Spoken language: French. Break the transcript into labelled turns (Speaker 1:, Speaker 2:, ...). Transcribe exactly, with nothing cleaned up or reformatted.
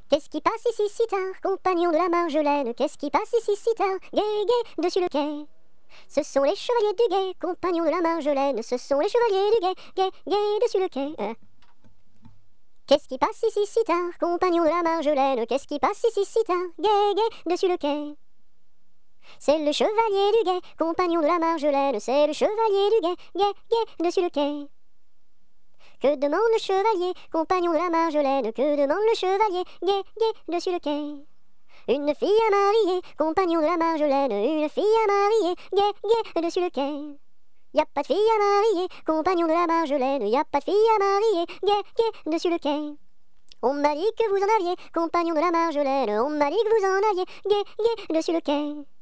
Speaker 1: Qu'est-ce qui passe ici si tard, compagnon de la Marjolaine? Qu'est-ce qui passe ici si tard, gai, gai, dessus le quai? Ce sont les chevaliers du guet, compagnons de la Marjolaine. Ce sont les chevaliers du guet, guet, guet, dessus le quai. Euh. Qu'est-ce qui passe ici si tard, compagnon de la Marjolaine? Qu'est-ce qui passe ici si tard, gai, gai, dessus le quai? C'est le chevalier du guet, compagnon de la Marjolaine. C'est le chevalier du guet, guet, guet, dessus le quai. Que demande le chevalier, compagnon de la Marjolaine? Que demande le chevalier, gai, gai, dessus le quai? Une fille à marier, compagnon de la Marjolaine. Une fille à marier, gai, gai, dessus le quai. Y a pas de fille à marier, compagnon de la Marjolaine. Y a pas de fille à marier, gai, gai, dessus le quai. On m'a dit que vous en aviez, compagnon de la Marjolaine. On m'a dit que vous en aviez, gai, gai, dessus le quai.